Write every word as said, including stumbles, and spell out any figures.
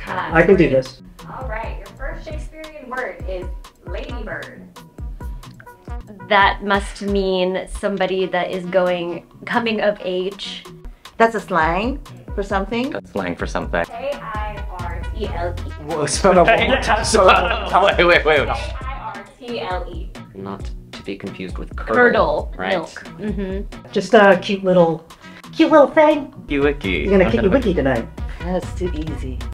Uh, I can do this. All right, your first Shakespearean word is ladybird. That must mean somebody that is going, coming of age. That's a slang for something? That's slang for something. K I R T L E. Whoa, spell that one more time. Spell that one more time. Wait, wait, wait. K I R T L E. Not to be confused with curdle, Curdle right? milk. Mm-hmm. Just a cute little, cute little thing. Wiki. You're gonna kick your wiki tonight. That's too easy.